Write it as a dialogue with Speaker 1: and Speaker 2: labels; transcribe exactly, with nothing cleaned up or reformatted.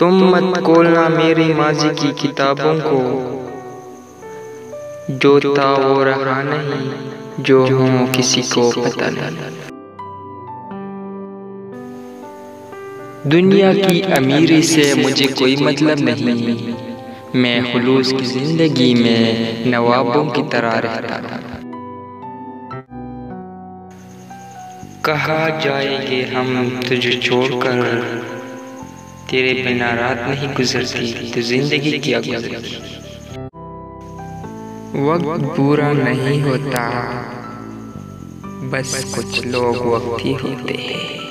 Speaker 1: तुम मत खोलना मेरी माजी की किताबों को, जो था वो रहा नहीं, जो हूँ किसी को पता नहीं। दुनिया की अमीरी से मुझे कोई मतलब नहीं, मैं खुलूस की जिंदगी में नवाबों की तरह रहता था। कहाँ जाएंगे हम तुझे छोड़कर, तेरे बिना रात नहीं गुजरती तो जिंदगी क्या गुजरती। वक्त बुरा नहीं होता, बस कुछ लोग वक्त ही होते हैं।